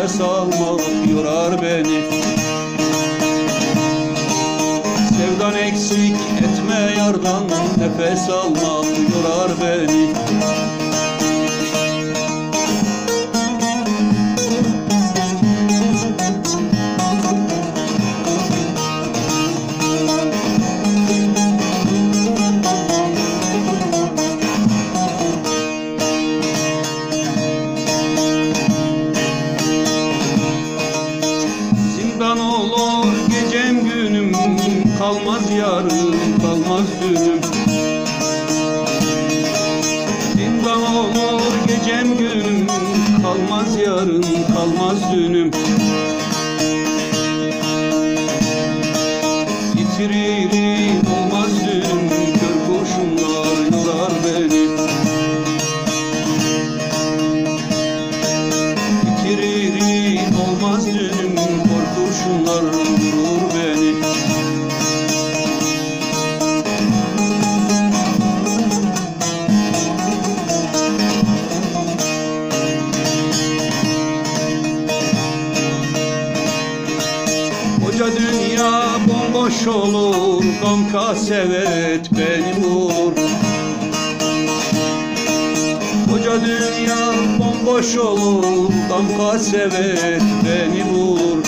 nefes almak yorar beni. Sevdan eksik etme yardan, nefes almak yorar beni. Zindan olur gecem günüm, kalmaz yarın, kalmaz dünüm. Zindan olur gecem günüm, kalmaz yarın, kalmaz dünüm. Yitiririm olmaz dünüm, kör kurşunlar yorar beni. Yitiririm olmaz dünüm, kör kurşunlar vurur beni. Koca dünya bomboş olur, gam kasevet beni bulur. Koca dünya bomboş olur, gam kasevet beni bulur.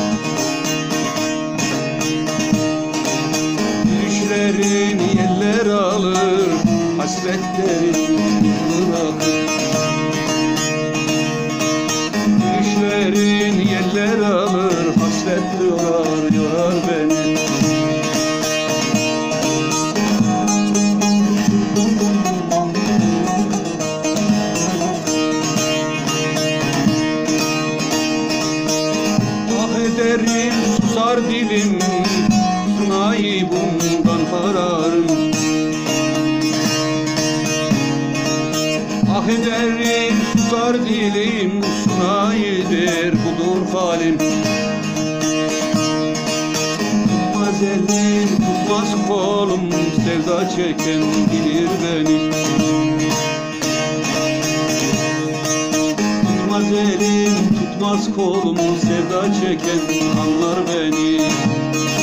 Düşlerin yeller alır, hasretlerin bırakır. Düşlerin yeller alır, hasret yorar, yorar beni. Ah ederim susar dilim, sunayı bundan kararım. Ah ederim susar dilim, sunayıdır budur halim. Tutmaz elim, tutmaz kolum, sevda çeken bilir beni. Tutmaz elim, tutmaz kolum, sevda çeken anlar beni.